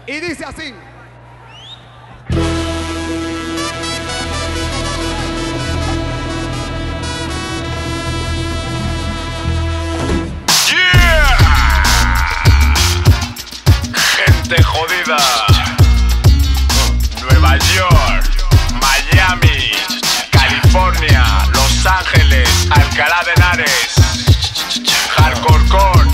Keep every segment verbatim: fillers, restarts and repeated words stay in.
Y dice así. Yeah. Gente jodida. Nueva York, Miami, California, Los Ángeles, Alcalá de Henares, Hardcore Core,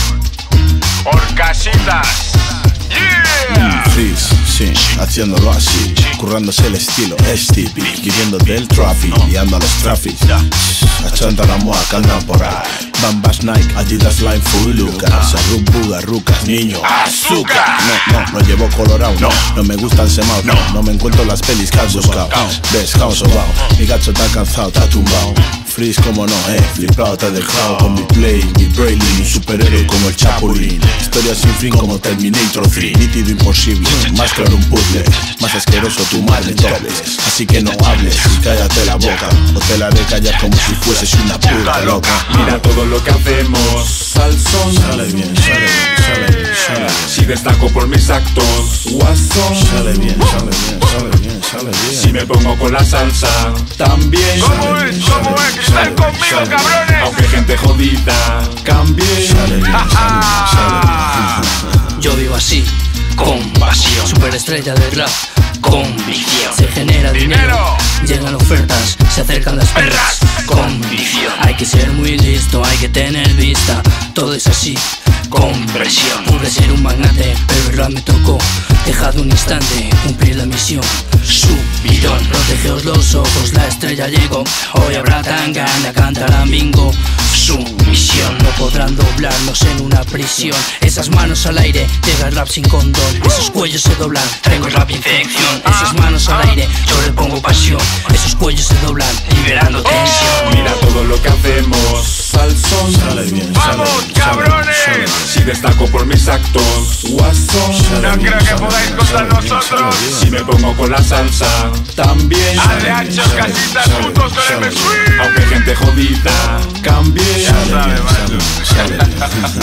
Orcasitas. Yeah. Freeze, sí, haciéndolo así, currándose el estilo, S-T P, viviendo del traffic, guiando a los traffics, achanta la moa que andan por ahí. Bambas Nike, Adidas Line Full Lucas, Arrubuga, Rucas, niño, azúcar. No, no, no llevo colorado, no, no me gustan semados, no, no me encuentro las pelis que has buscado. Ves, caos sobao, mi gacho está cansado, está tumbado. Freeze como no, eh, flipado te he dejado con mi play, mi Braille, mi superhéroe como el Chapulín. Historia sin fin como Terminator tres, nítido imposible, más claro un puzzle, más asqueroso tu madre dobles. Así que no hables y cállate la boca, o te la haré callar como si fueses una puta loca. Mira todo lo que hacemos al son. Sale bien, sale bien, sale bien, sale bien. Si destaco por mis actos, guasón. Sale bien, sale bien, sale bien, sale bien. Si me pongo con la salsa, también. ¿Cómo es? ¿Cómo es? Que están conmigo, cabrones. Aunque gente jodida cambie. Sale bien, sale bien, sale bien. Yo vivo así, con pasión. Superestrella del rap, convicción. Se genera dinero, Dinero. llegan ofertas, se acercan las perras, convicción. Hay que ser muy listo, hay que tener vista. Todo es así, con presión. Pude ser un magnate, pero el rap me tocó. Dejad un instante, cumplir la misión. Subidón, protegeos los ojos, la estrella llegó. Hoy habrá tangana, cantarán bingo. Sumisión, no podrán doblarnos en una prisión. Esas manos al aire, llega el rap sin condón. Esos cuellos se doblan, traigo el rap infección. Esas manos al aire, yo le pongo pasión. Esos cuellos se doblan, liberando tensión. Mira todo lo que hacemos al son. Sale bien, sale ¡Vamos, bien, sale bien, cabrones! sale bien. Si destaco por mis actos, guasón. No creo que podáis contra nosotros. Si me pongo con la salsa, también. Hazle anchos, casitas, putos con M S. Aunque gente jodida cambie. Ya sabes, macho. Sale bien.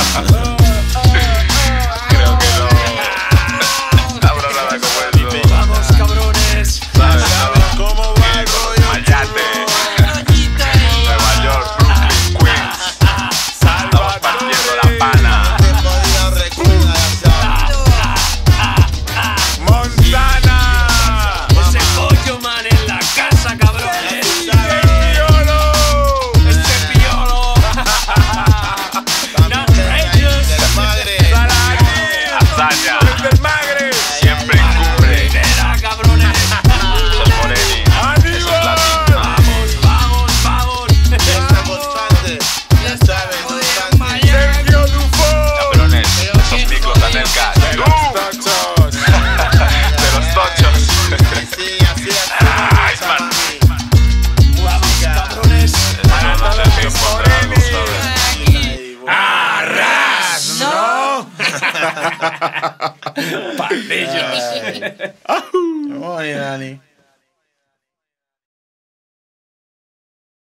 Creo que no. Abro nada como eso. Vamos, cabrones. ¿Sabes? ¿Sabes cómo va el rollo? Mayate, Nueva York, Brooklyn, Queens. Estamos partiendo la pana. Montana. Ese pollo man en la casa, cabrones. Piolo. Ese piolo. Not righteous. Hazaña. Desde el Magre. Siempre cumple. Espera, cabrones. Eso es Moreni. Eso es Latín. Vamos, vamos. Sergio Dufo. Cabrones, esos micros Anelka. Tú. De los tochos. Ay, man. Cabrones. Eso no es el tiempo atrás, ¿sabes? Arras, ¿no? Come on, Nani.